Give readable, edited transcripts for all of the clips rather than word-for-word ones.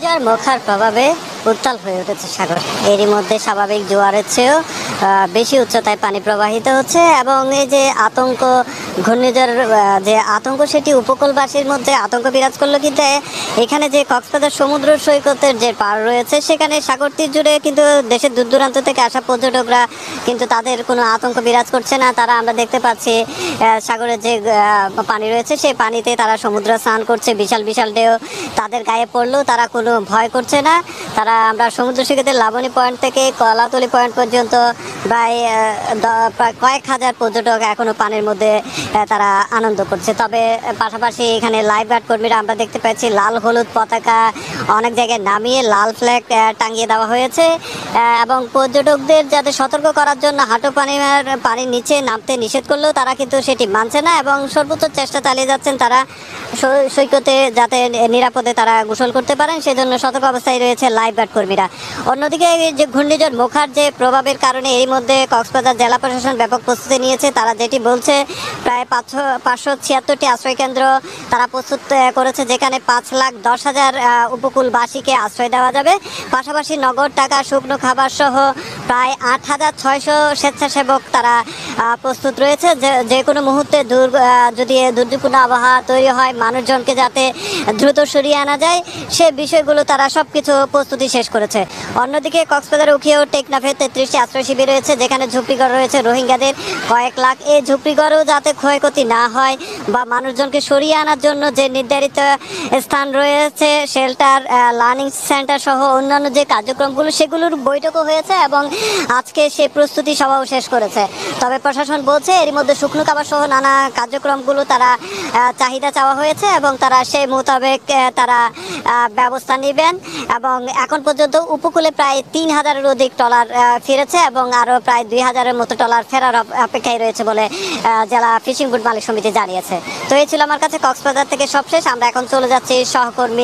ঘূর্ণিঝড় মোখার প্রভাবে উত্তাল হয়ে উঠেছে সাগর। এরই মধ্যে স্বাভাবিক জোয়ারের চেয়েও বেশি উচ্চতায় পানি প্রবাহিত হচ্ছে এবং এই যে আতঙ্ক, ঘূর্ণিঝড় যে আতঙ্ক, সেটি উপকূলবাসীর মধ্যে আতঙ্ক বিরাজ করলো। কিন্তু এখানে যে কক্সবাজার সমুদ্র সৈকতের যে পাড় রয়েছে, সেখানে সাগর তীর জুড়ে কিন্তু দেশের দূর দূরান্ত থেকে আসা পর্যটকরা কিন্তু তাদের কোনো আতঙ্ক বিরাজ করছে না। তারা, আমরা দেখতে পাচ্ছি সাগরের যে পানি রয়েছে সেই পানিতে তারা সমুদ্র স্নান করছে। বিশাল বিশাল ঢেউ তাদের গায়ে পড়লেও তারা কোনো ভয় করছে না। তারা, আমরা সমুদ্র সৈকতের লাবণী পয়েন্ট থেকে কলাতলি পয়েন্ট পর্যন্ত প্রায় কয়েক হাজার পর্যটক এখনও পানির মধ্যে তারা আনন্দ করছে। তবে পাশাপাশি এখানে লাইফ গার্ড কর্মীরা, আমরা দেখতে পাচ্ছি লাল হলুদ পতাকা অনেক জায়গায় নামিয়ে লাল ফ্ল্যাগ টাঙিয়ে দেওয়া হয়েছে এবং পর্যটকদের যাতে সতর্ক করার জন্য হাঁটু পানির নিচে নামতে নিষেধ করলেও তারা কিন্তু সেটি মানছে না এবং সর্বোচ্চ চেষ্টা চালিয়ে যাচ্ছেন তারা সৈকতে যাতে নিরাপদে তারা গোসল করতে পারেন, সেজন্য সতর্ক অবস্থায় রয়েছে লাইফ গার্ড কর্মীরা। অন্যদিকে যে ঘূর্ণিঝড় মোখার যে প্রভাবের কারণে এর মধ্যে কক্সবাজার জেলা প্রশাসন ব্যাপক প্রস্তুতি নিয়েছে। তারা যেটি বলছে, প্রায় 576টি আশ্রয়কেন্দ্র তারা প্রস্তুত করেছে, যেখানে 5,10,000 উপকূলবাসীকে আশ্রয় দেওয়া যাবে। পাশাপাশি নগদ টাকা, শুকনো খাবার সহ প্রায় 8,600 স্বেচ্ছাসেবক তারা প্রস্তুত রয়েছে। যে কোনো মুহূর্তে যদি দুর্যোগপূর্ণ আবহাওয়া তৈরি হয়, মানুষজনকে যাতে দ্রুত সরিয়ে আনা যায়, সে বিষয়গুলো তারা সব কিছু প্রস্তুতি শেষ করেছে। অন্যদিকে কক্সবাজার উখিয়া ও টেকনাফে 33টি আশ্রয় শিবির রয়েছে, যেখানে ঝুপড়িঘর রয়েছে রোহিঙ্গাদের কয়েক লাখ। এই ঝুপড়িঘরও যাতে ক্ষয়ক্ষতি না হয় বা মানুষজনকে সরিয়ে আনার জন্য যে নির্ধারিত স্থান রয়েছে, শেল্টার, লার্নিং সেন্টার সহ অন্যান্য যে কার্যক্রমগুলো, সেগুলোর বৈঠকও হয়েছে এবং আজকে সে প্রস্তুতি সভাও শেষ করেছে। তবে প্রশাসন বলছে এর মধ্যে শুকনো খাবার সহ নানা কার্যক্রমগুলো তারা চাহিদা চাওয়া হয়েছে এবং তারা সেই মোতাবেক তারা ব্যবস্থা নেবেন। এবং এখন পর্যন্ত উপকূলে প্রায় 3,000-এর অধিক ট্রলার ফিরেছে এবং আরও প্রায় 2,000-এর মতো ট্রলার ফেরার অপেক্ষায় রয়েছে বলে জেলা ফিশিং বোট মালিক সমিতি জানিয়েছে। তো এই ছিল আমার কাছে কক্সবাজার থেকে সবশেষ। আমরা এখন চলে যাচ্ছি সহকর্মী।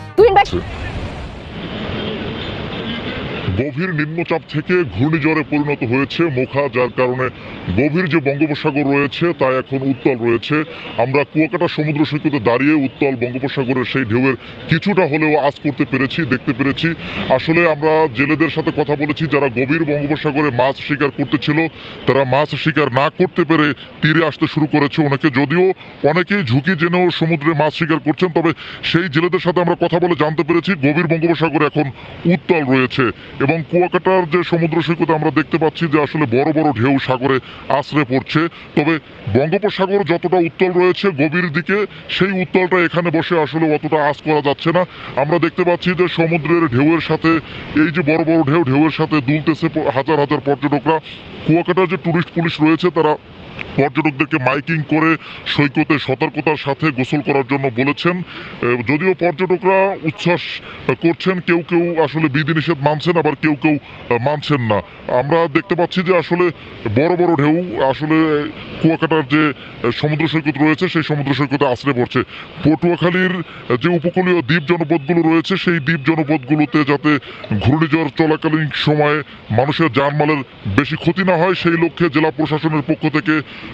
গভীর নিম্নচাপ থেকে ঘূর্ণিঝড়ে পরিণত হয়েছে মোখা, যার কারণে গভীর যে বঙ্গোপসাগর রয়েছে তা এখন উত্তাল রয়েছে। আমরা কুয়াকাটা সমুদ্র সৈকতে দাঁড়িয়ে উত্তাল বঙ্গোপসাগরের সেই ঢেউয়ের কিছুটা হলেও আঁচ করতে পেরেছি, দেখতে পেরেছি। আসলে আমরা জেলেদের সাথে কথা বলেছি যারা গভীর বঙ্গোপসাগরে মাছ শিকার করতেছিল, তারা মাছ শিকার না করতে পেরে তীরে আসতে শুরু করেছে। অনেকেই ঝুঁকি জেনেও সমুদ্রে মাছ শিকার করছেন। তবে সেই জেলেদের সাথে আমরা কথা বলে জানতে পেরেছি গভীর বঙ্গোপসাগর এখন উত্তাল রয়েছে এবং কুয়াকাটার যে সমুদ্র সৈকতে আমরা দেখতে পাচ্ছি যে আসলে বড় বড় ঢেউ সাগরে আছড়ে পড়ছে। তবে বঙ্গোপসাগর যতটা উত্তাল রয়েছে গভীর দিকে, সেই উত্তালটা এখানে বসে আসলে অতটা আঁচ করা যাচ্ছে না। আমরা দেখতে পাচ্ছি যে সমুদ্রের ঢেউয়ের সাথে এই যে বড় বড় ঢেউয়ের সাথে দুলতেছে হাজার হাজার পর্যটকরা। কুয়াকাটার যে টুরিস্ট পুলিশ রয়েছে তারা পর্যটকদেরকে মাইকিং করে সৈকতে সতর্কতার সাথে গোসল করার জন্য বলেছেন। যদিও পর্যটকরা উচ্ছ্বাস করছেন, কেউ কেউ আসলে বিধিনিষেধ মানছেন, আবার কেউ কেউ মানছেন না। আমরা দেখতে পাচ্ছি যে আসলে বড় বড় ঢেউ আসলে কুয়াকাটার যে সমুদ্র সৈকত রয়েছে সেই সমুদ্র সৈকতে আছড়ে পড়ছে। পটুয়াখালীর যে উপকূলীয় দ্বীপ জনপদগুলো রয়েছে সেই দ্বীপ জনপদগুলোতে যাতে ঘূর্ণিঝড় চলাকালীন সময়ে মানুষের জানমালের বেশি ক্ষতি না হয়, সেই লক্ষ্যে জেলা প্রশাসনের পক্ষ থেকে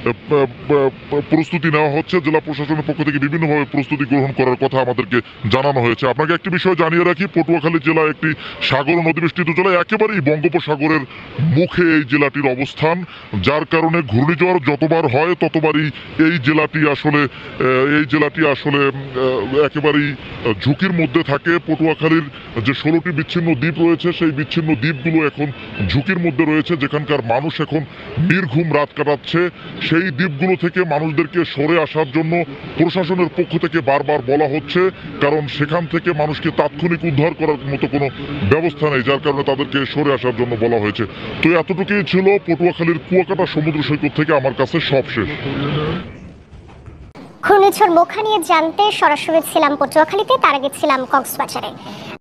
প্রস্তুতি নেওয়া হচ্ছে। জেলা প্রশাসনের পক্ষ থেকে বিভিন্নভাবে প্রস্তুতি গ্রহণ করার কথা আমাদেরকে জানানো হয়েছে। আপনাকে একটি বিষয় জানিয়ে রাখি, পটুয়াখালী জেলা একটি সাগর নদীবেষ্টিত জেলা, একেবারেই বঙ্গোপসাগরের মুখে এই জেলাটির অবস্থান, যার কারণে ঘূর্ণিঝড় যতবার হয় ততবারই এই জেলাটি আসলে একেবারেই ঝুঁকির মধ্যে থাকে। পটুয়াখালীর যে 16টি বিচ্ছিন্ন দ্বীপ রয়েছে সেই বিচ্ছিন্ন দ্বীপগুলো এখন ঝুঁকির মধ্যে রয়েছে, যেখানকার মানুষ এখন নির্ঘুম রাত কাটাচ্ছে। সেই দ্বীপগুলো থেকে মানুষদেরকে সরে আসার জন্য প্রশাসনের পক্ষ থেকে বারবার বলা হচ্ছে, কারণ সেখান থেকে মানুষকে তাৎক্ষণিক উদ্ধার করার মতো কোনো ব্যবস্থা নেই, যার কারণে তাদেরকে সরে আসার জন্য বলা হয়েছে। তো এতটুকুই ছিল পটুয়াখালীর কুয়াকাটা সমুদ্র সৈকত থেকে আমার কাছে সবশেষ। ঘূর্ণিঝড় মোখা নিয়ে জানতে সরাসরি ছিলাম পটুয়াখালীতে, তার আগে ছিলাম কক্সবাজারে।